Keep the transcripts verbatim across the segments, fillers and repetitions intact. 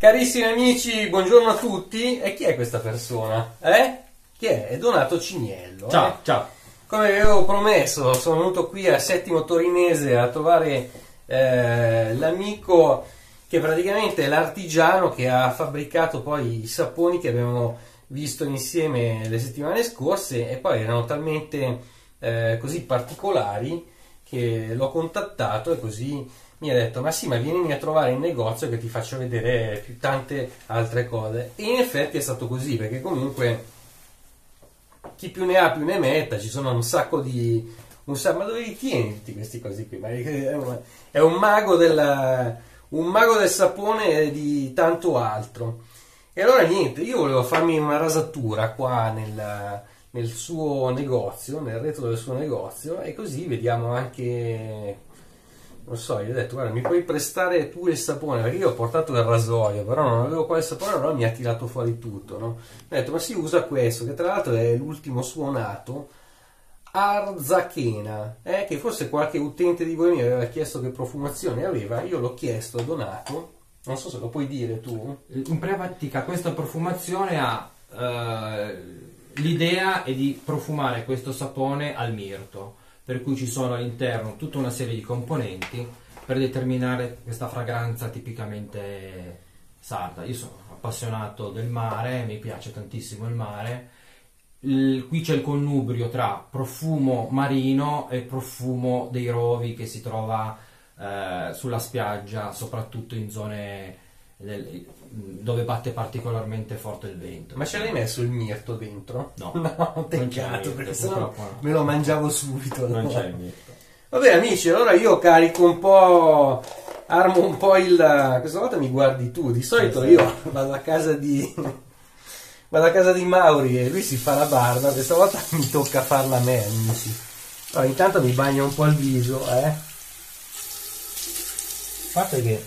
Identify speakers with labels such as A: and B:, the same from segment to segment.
A: Carissimi amici, buongiorno a tutti. E chi è questa persona? Eh? Chi è? È Donato Ciniello.
B: Ciao,
A: eh?
B: ciao.
A: Come avevo promesso, sono venuto qui a Settimo Torinese a trovare eh, l'amico che praticamente è l'artigiano che ha fabbricato poi i saponi che abbiamo visto insieme le settimane scorse, e poi erano talmente eh, così particolari che l'ho contattato e così mi ha detto: ma sì, ma vienimi a trovare in negozio che ti faccio vedere più tante altre cose. E in effetti è stato così, perché comunque chi più ne ha più ne metta, ci sono un sacco di un sacco, ma dove li tieni tutti questi cosi qui? Ma è un, è un mago del un mago del sapone e di tanto altro. E allora niente, io volevo farmi una rasatura qua nel, nel suo negozio, nel retro del suo negozio, e così vediamo anche, non so, gli ho detto: guarda, mi puoi prestare tu il sapone, perché io ho portato il rasoio, però non avevo qua il sapone, allora mi ha tirato fuori tutto, no? Mi ha detto: ma si usa questo, che tra l'altro è l'ultimo suonato, Arzachena, eh, che forse qualche utente di voi mi aveva chiesto che profumazione aveva. Io l'ho chiesto a Donato, non so se lo puoi dire tu.
B: In pratica questa profumazione ha eh, l'idea è di profumare questo sapone al mirto, per cui ci sono all'interno tutta una serie di componenti per determinare questa fragranza tipicamente sarda. Io sono appassionato del mare, mi piace tantissimo il mare. Il, qui c'è il connubrio tra profumo marino e profumo dei rovi che si trova eh, sulla spiaggia, soprattutto in zone del, dove batte particolarmente forte il vento.
A: Ma ce l'hai messo il mirto dentro?
B: No,
A: No, peccato, perché sennò me lo mangiavo subito.
B: Non
A: no?
B: c'è il mirto.
A: Vabbè amici, allora io carico un po', armo un po' il... Questa volta mi guardi tu, di solito
B: Sì, sì.
A: io vado a casa di... Vado a casa di Mauri e lui si fa la barba, questa volta mi tocca farla a me, amici. Allora, intanto mi bagno un po' il viso, eh. A parte che...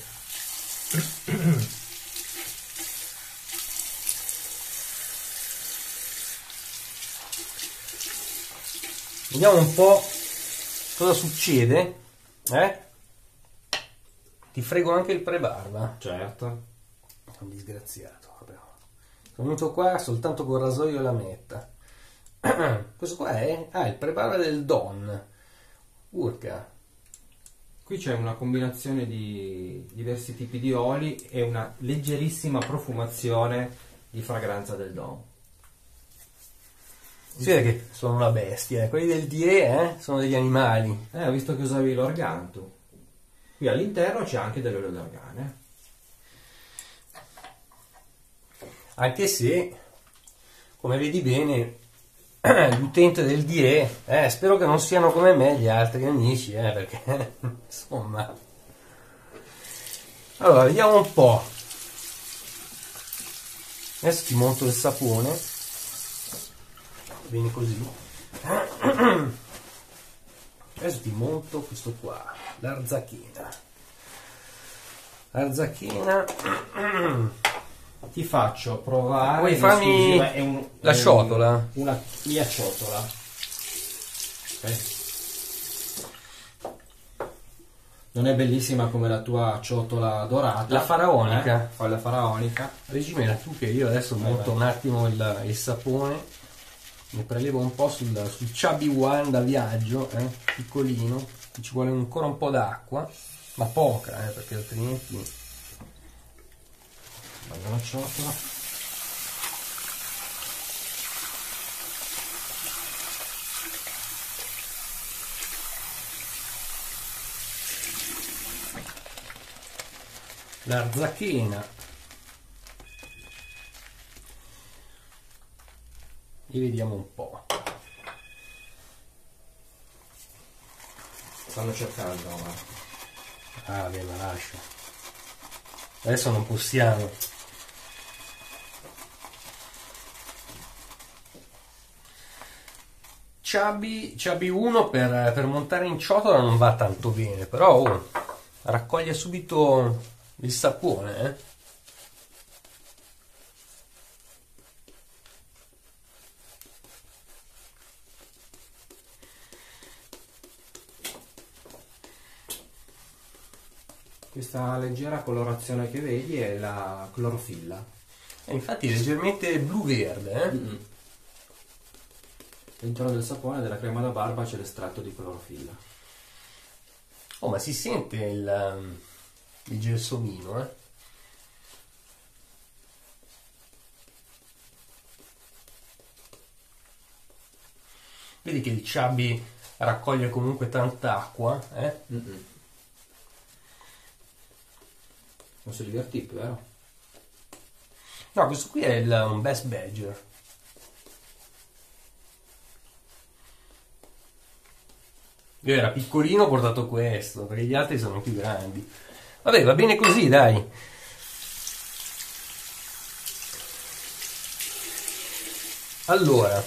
A: Vediamo un po' cosa succede, eh. Ti frego anche il prebarba.
B: Certo.
A: Un disgraziato, vabbè. Sono venuto qua soltanto con rasoio e lametta. Questo qua è? Ah, il prebarba del Don. Urca.
B: Qui c'è una combinazione di diversi tipi di oli e una leggerissima profumazione di fragranza del Dom.
A: Si vede che sono una bestia, eh. Quelli del D E eh, sono degli animali.
B: Eh, ho visto che usavi l'organo tu. Qui all'interno c'è anche dell'olio d'argano. Eh?
A: Anche se, come vedi bene, l'utente del D E, eh, spero che non siano come me gli altri amici, eh, perché insomma. Allora, vediamo un po'. Adesso ti monto il sapone. Bene così. Adesso ti monto questo qua, l'Arzachena. L'Arzachena.
B: Ti faccio provare.
A: Vuoi farmi
B: è un,
A: la
B: è
A: ciotola?
B: Un, una mia ciotola. Okay. Non è bellissima come la tua ciotola dorata.
A: La faraonica.
B: Eh? Fai la faraonica.
A: Regimela tu che io adesso
B: Vai,
A: monto
B: vai.
A: un attimo il, il sapone. Ne prelevo un po' sul, sul Chubby One da viaggio, eh, piccolino. Ci vuole ancora un po' d'acqua, ma poca, eh, perché altrimenti...
B: Vado la ciotola.
A: L'Arzachena. E vediamo un po'.
B: Stanno cercando.
A: Ah, beh, ma lascia. Adesso non possiamo. Chubby, Chubby uno per, per montare in ciotola non va tanto bene, però oh, raccoglie subito il sapone, eh.
B: Questa leggera colorazione che vedi è la clorofilla.
A: E infatti è leggermente blu-verde, eh?
B: Mm-hmm. All'interno del sapone della crema da barba c'è l'estratto di clorofilla.
A: Oh, ma si sente il, il gelsomino, eh? Vedi che il Chubby raccoglie comunque tanta acqua, eh?
B: Mm-mm. Non si divertì più, vero?
A: No, questo qui è il, un Best Badger. Io era piccolino, ho portato questo, perché gli altri sono più grandi. Vabbè, va bene così, dai. Allora,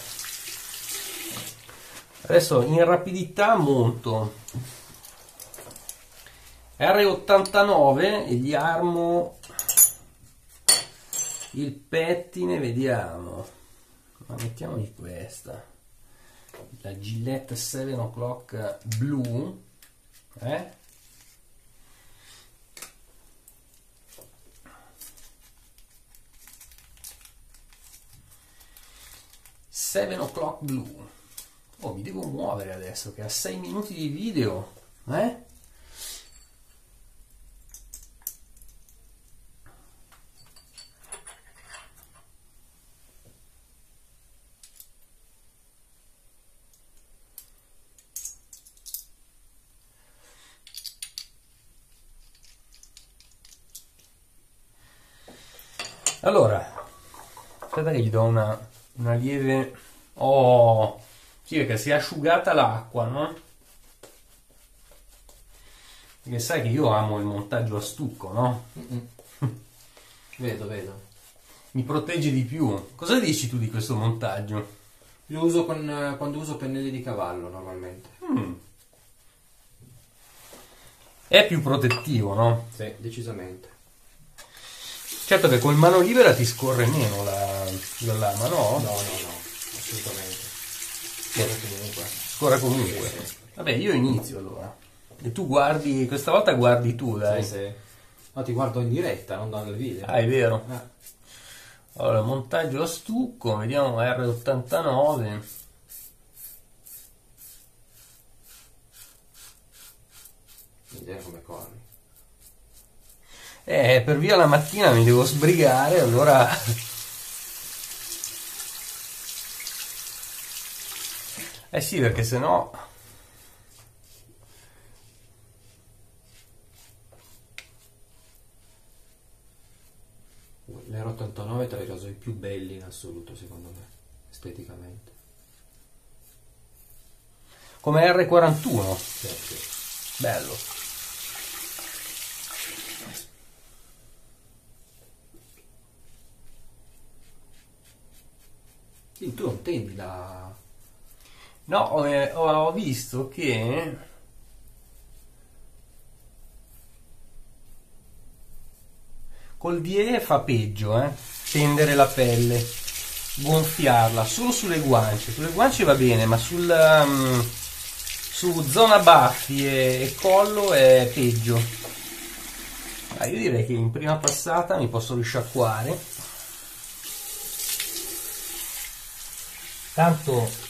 A: adesso in rapidità monto R ottantanove e gli armo il pettine, vediamo. Ma mettiamogli questa. La Gillette sette o'clock blu, eh? sette o'clock blu. Oh, mi devo muovere adesso che a sei minuti di video, eh? Allora, aspetta che gli do una, una lieve... Oh, sì, perché si è asciugata l'acqua, no? Perché sai che io amo il montaggio a stucco, no?
B: Vedo, vedo.
A: Mi protegge di più. Cosa dici tu di questo montaggio?
B: Lo uso con, quando uso pennelli di cavallo, normalmente.
A: Mm. È più protettivo, no?
B: Sì, decisamente.
A: Certo che col mano libera ti scorre meno la, la lama, no?
B: No, no, no, assolutamente. Scorre comunque.
A: Scorre comunque.
B: Sì, sì.
A: Vabbè, io inizio allora. E tu guardi, questa volta guardi tu, dai.
B: Sì, sì. No, ti guardo in diretta, non dal video.
A: Ah, è vero.
B: Eh.
A: Allora, montaggio a stucco, vediamo R ottantanove.
B: Vediamo come corri.
A: Eh, per via la mattina mi devo sbrigare, allora... Eh sì, perché sennò...
B: L'R ottantanove è tra i rasoi più belli in assoluto, secondo me, esteticamente.
A: Come R quarantuno.
B: Sì, sì.
A: Bello.
B: Sì, tu non tendi la...
A: No, ho, eh, ho visto che... Col D E fa peggio, eh? Tendere la pelle, gonfiarla, solo sulle guance. Sulle guance va bene, ma sul, um, su zona baffi e, e collo è peggio. Ah, io direi che in prima passata mi posso risciacquare. Tanto...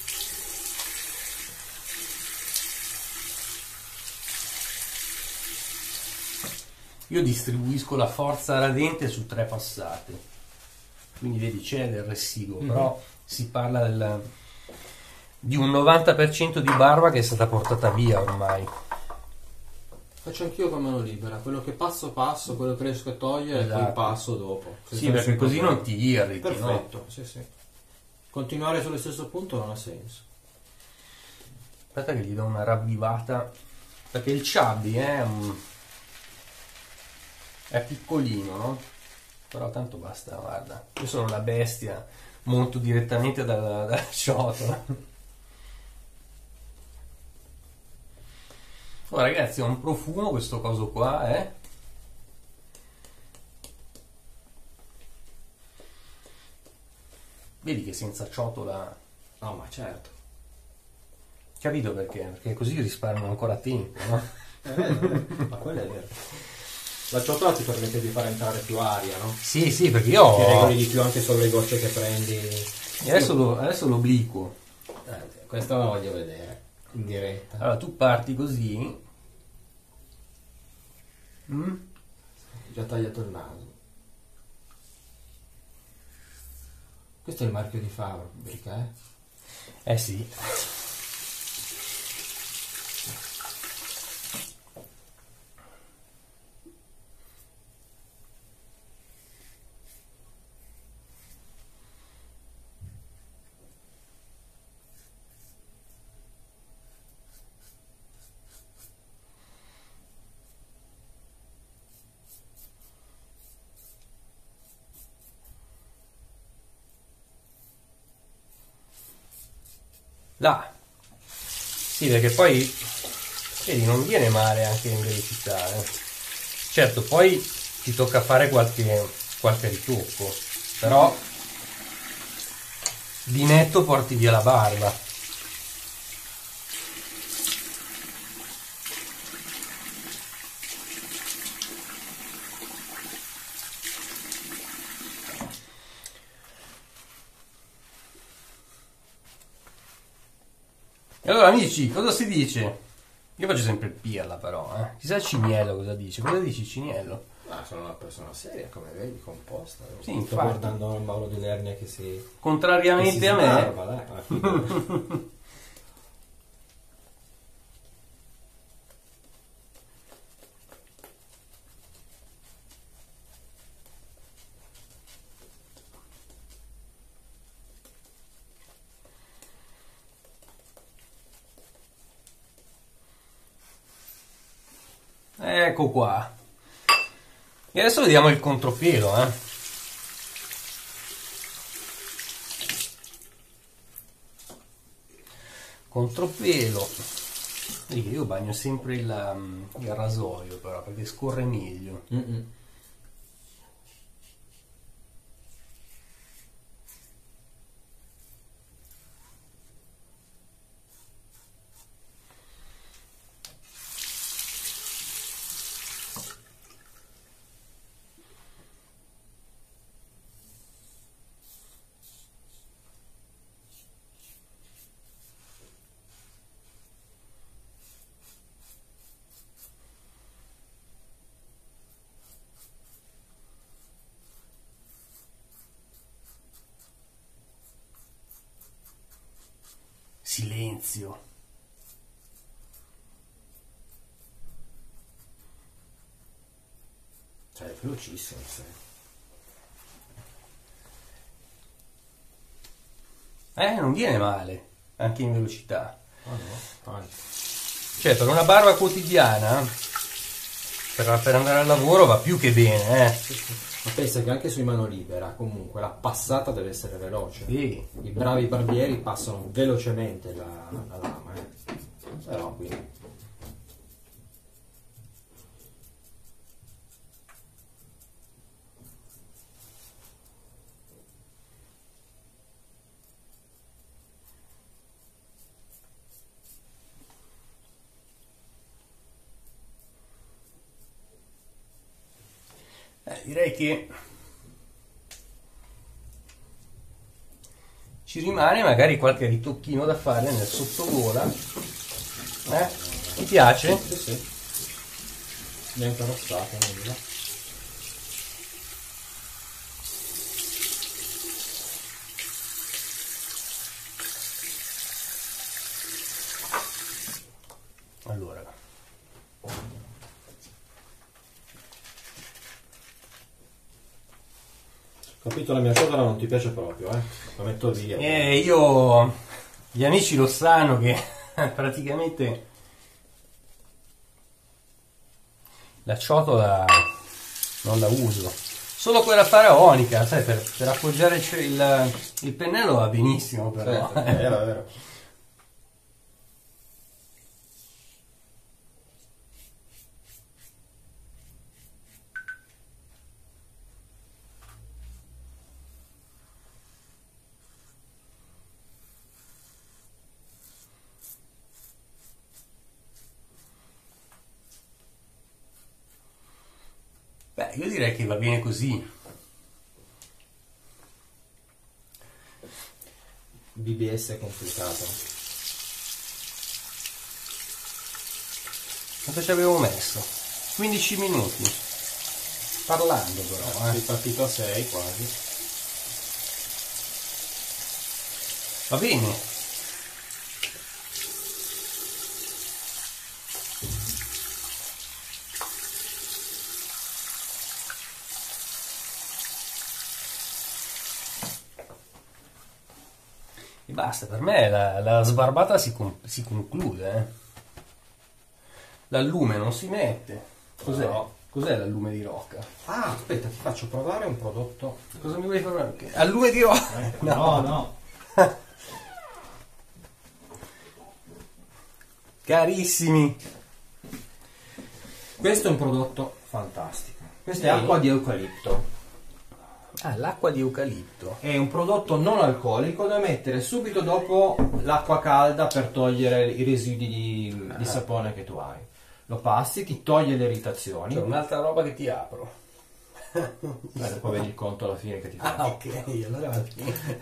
A: Io distribuisco la forza radente su tre passate, quindi vedi c'è del residuo, mm-hmm. Però si parla del, di un novanta per cento di barba che è stata portata via ormai.
B: Faccio anch'io con mano libera, quello che passo passo, quello che riesco a togliere, esatto. E poi passo dopo.
A: Sì, perché così problema. Non ti irriti.
B: Perfetto,
A: no?
B: Sì, sì. Continuare sullo stesso punto non ha senso.
A: Aspetta che gli do una ravvivata, perché il Chubby è un... è piccolino, no? Però tanto basta, guarda. Io sono la bestia, monto direttamente dalla, dalla ciotola. Oh ragazzi, ha un profumo questo coso qua, eh? Vedi che senza ciotola...
B: No, ma certo.
A: Capito perché? Perché così risparmio ancora tempo, no?
B: È vero, ma quello è vero. La ciotola ti permette di far entrare più aria, no?
A: Sì, sì, perché io
B: Ti regoli di più anche sulle gocce che prendi.
A: E adesso, lo, adesso lo obliquo.
B: Eh, questo lo voglio vedere in diretta.
A: Allora tu parti così. Mm?
B: Ho già tagliato il naso. Questo è il marchio di fabbrica, eh?
A: Eh sì. Là. Sì, perché poi vedi, non viene male anche in velocità. Eh. Certo, poi ti tocca fare qualche, qualche ritocco, però di netto porti via la barba. E allora amici, cosa si dice? Io faccio sempre il pirla però, eh. Chissà Ciniello cosa dice. Cosa dici Ciniello?
B: Ah, sono una persona seria, come vedi, composta.
A: Sì,
B: Sto
A: infatti.
B: guardando il Mauro di Lernia che si...
A: Contrariamente
B: che si
A: a me.
B: sbarba, dai, alla fine.
A: Ecco qua. E adesso vediamo il contropelo, eh. Contropelo. Vedi che io bagno sempre il, um, il rasoio però perché scorre meglio.
B: Mm-mm.
A: Silenzio.
B: Cioè, è velocissimo, sai.
A: Eh, non viene male, anche in velocità.
B: Oh no, anzi.
A: Cioè, per una barba quotidiana, per, per andare al lavoro va più che bene, eh.
B: Ma pensa che anche sui mano libera, comunque, la passata deve essere veloce.
A: Sì.
B: I bravi barbieri passano velocemente la, la lama, eh. Però quindi...
A: Eh, direi che ci rimane magari qualche ritocchino da fare nel sottogola. Eh? Ti piace?
B: Sì, sì. Neanche arrostata, nulla.
A: Allora,
B: Capito, la mia ciotola non ti piace proprio, eh? La metto via.
A: eh, io, gli amici lo sanno che praticamente la ciotola non la uso, solo quella faraonica, sai, per, per appoggiare il, il, il pennello va benissimo però.
B: Certo, è vero, è vero.
A: Beh, io direi che va bene così.
B: B B S è complicato.
A: Quanto ci avevo messo? quindici minuti. Parlando però, eh.
B: Sei partito a sei quasi.
A: Va bene. E basta, per me la, la sbarbata si, con- si conclude. Eh. L'allume non si mette. Cos'è?
B: No.
A: Cos'è l'allume di rocca?
B: Ah, aspetta, ti faccio provare un prodotto.
A: Cosa mi vuoi fare? Che- Allume di rocca?
B: Eh, no, no.
A: Carissimi.
B: Questo è un prodotto fantastico. Questa è
A: Sì.
B: acqua di eucalipto.
A: Ah, l'acqua di eucalipto.
B: È un prodotto non alcolico da mettere subito dopo l'acqua calda per togliere i residui di, di sapone che tu hai. Lo passi, ti toglie le irritazioni.
A: C'è un'altra roba che ti apro.
B: Beh, poi vedi il conto alla fine che ti fa.
A: Ah, ok, allora va bene.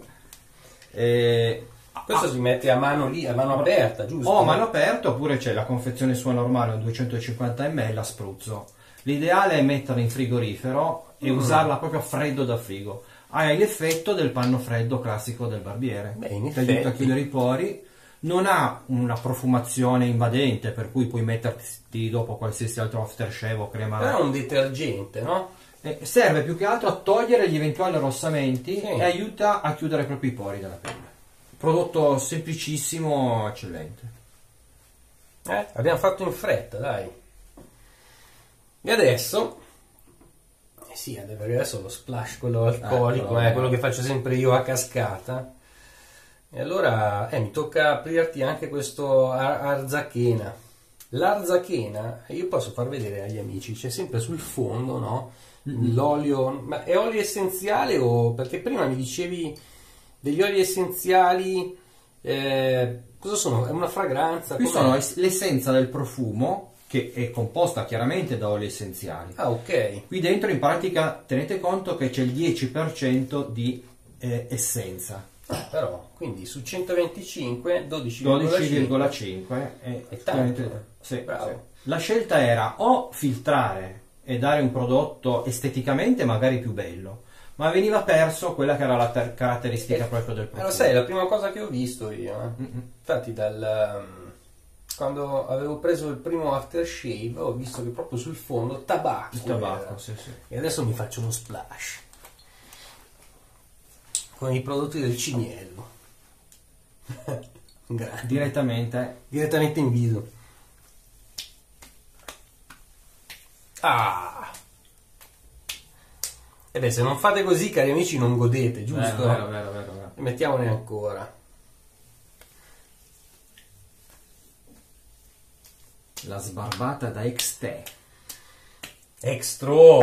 B: E...
A: Questo si mette a mano lì, a mano aperta, giusto?
B: O a mano aperta oppure c'è la confezione sua normale, un duecentocinquanta millilitri a spruzzo. L'ideale è metterla in frigorifero e
A: Mm.
B: usarla proprio a freddo da frigo. Hai l'effetto del panno freddo classico del barbiere.
A: Beh, in
B: Ti aiuta a
A: effetti.
B: chiudere i pori. Non ha una profumazione invadente, per cui puoi metterti dopo qualsiasi altro aftershave o crema.
A: Però è un detergente, no?
B: Eh, serve più che altro a togliere gli eventuali arrossamenti
A: Sì.
B: e aiuta a chiudere proprio i pori della pelle. Prodotto semplicissimo, eccellente.
A: Eh, abbiamo fatto in fretta, dai. E adesso... Eh sì, perché adesso lo splash, quello alcolico,
B: quello
A: è
B: è-
A: quello che faccio sempre io a cascata. E allora eh, mi tocca aprirti anche questo ar- arzachena. L'arzachena, io posso far vedere agli amici, c'è sempre sul fondo, no? L'olio, ma è olio essenziale o... Perché prima mi dicevi degli oli essenziali, eh, cosa sono? È una fragranza?
B: Qui
A: com'è?
B: sono es- l'essenza del profumo, che è composta chiaramente da oli essenziali.
A: Ah, ok.
B: Qui dentro in pratica tenete conto che c'è il dieci per cento di eh, essenza.
A: Ah, però, quindi su centoventicinque, dodici
B: dodici
A: virgola
B: virgola
A: cinque.
B: cinque è,
A: È tanto,
B: sicuramente- sì,
A: bravo.
B: sì. La scelta era o filtrare e dare un prodotto esteticamente magari più bello, ma veniva perso quella che era la ter- caratteristica proprio del
A: Ma
B: profumo.
A: lo sai, è la prima cosa che ho visto io. eh.
B: Mm-mm.
A: Infatti, dal, um, quando avevo preso il primo aftershave, ho visto che proprio sul fondo tabacco.
B: Il tabacco,
A: era.
B: sì, sì.
A: E adesso mi faccio uno splash con i prodotti del cinghiello. Grande.
B: Direttamente.
A: Direttamente in viso. Ah! E beh, se non fate così, cari amici, non godete, giusto?
B: Vero, vero, vero, vero, vero.
A: E mettiamone ancora.
B: La sbarbata da X-Te.
A: Extro!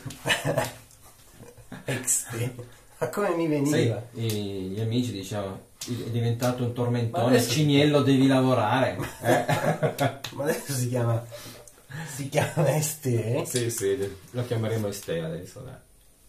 A: Exte. Ma come mi
B: Sì,
A: veniva?
B: i- gli amici dicevano è diventato un
A: Ma
B: tormentone,
A: adesso-
B: Ciniello devi lavorare. Eh?
A: Ma adesso si chiama... Si chiama Este?
B: Sì, sì, lo chiameremo Estea adesso. Dai.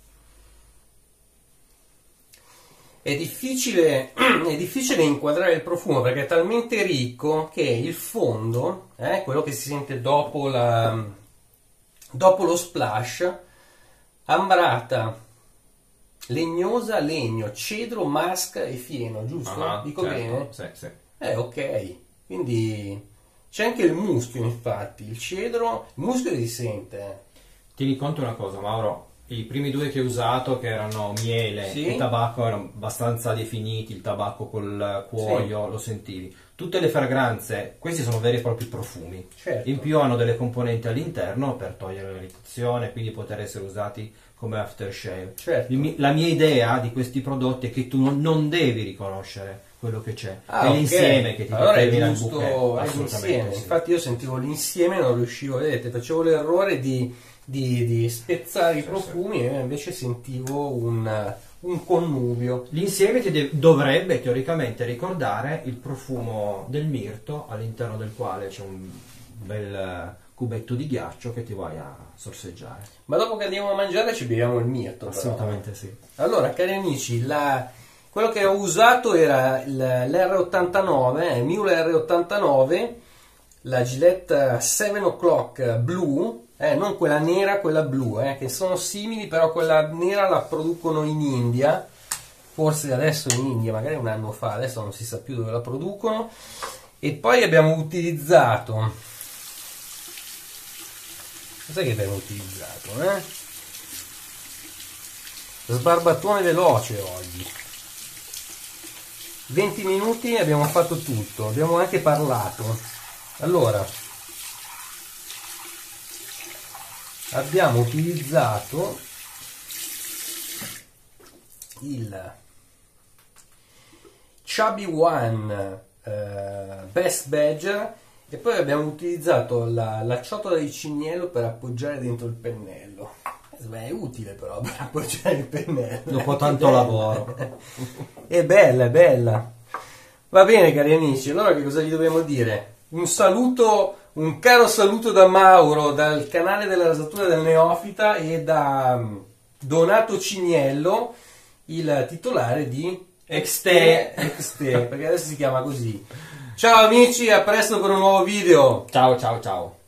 A: È difficile, è difficile inquadrare il profumo perché è talmente ricco che il fondo, eh, quello che si sente dopo, la, dopo lo splash, ambrata, legnosa, legno, cedro, masca e fieno, giusto?
B: Ah,
A: Dico
B: certo,
A: bene?
B: Sì, sì.
A: Eh, ok. Quindi c'è anche il muschio, infatti. Il cedro, il muschio si sente. eh.
B: Tieni conto una cosa, Mauro. I primi due che ho usato, che erano miele
A: Sì.
B: e tabacco, erano abbastanza definiti. Il tabacco col cuoio, lo sentivi. Tutte le fragranze, questi sono veri e propri profumi.
A: Certo.
B: In più hanno delle componenti all'interno per togliere l'irritazione, quindi poter essere usati come aftershave.
A: Certo.
B: Il mi- La mia idea di questi prodotti è che tu non, non devi riconoscere quello che c'è,
A: Ah,
B: è
A: ok.
B: l'insieme che ti
A: allora è
B: determina il
A: giusto,
B: bouquet.
A: è
B: Assolutamente
A: l'insieme.
B: sì.
A: Infatti io sentivo l'insieme e non riuscivo, vedete, facevo l'errore di, di, di spezzare i profumi e invece sentivo un, un connubio.
B: L'insieme ti de- dovrebbe teoricamente ricordare il profumo del mirto, all'interno del quale c'è un bel eh, cubetto di ghiaccio che ti vai a sorseggiare.
A: Ma dopo che andiamo a mangiare ci beviamo il mirto.
B: Assolutamente
A: però.
B: sì.
A: Allora, cari amici, la... quello che ho usato era l'R ottantanove, il Miele R ottantanove, la Gillette seven o'clock blu, eh, non quella nera, quella blu, eh, che sono simili, però quella nera la producono in India, forse adesso in India, magari un anno fa, adesso non si sa più dove la producono. E poi abbiamo utilizzato, cos'è che abbiamo utilizzato? Eh? Sbarbatone veloce oggi. venti minuti e abbiamo fatto tutto, abbiamo anche parlato. Allora, abbiamo utilizzato il Chubby One eh, Best Badger e poi abbiamo utilizzato la, la ciotola di cinghiello per appoggiare dentro il pennello. Beh, è utile però per appoggiare il pennello.
B: Dopo tanto lavoro.
A: È bella, è bella. Va bene, cari amici, allora che cosa gli dobbiamo dire? Un saluto, un caro saluto da Mauro, dal canale della rasatura del Neofita e da Donato Ciniello, il titolare di
B: Exte.
A: Exte, perché adesso si chiama così. Ciao amici, a presto per un nuovo video.
B: Ciao ciao ciao.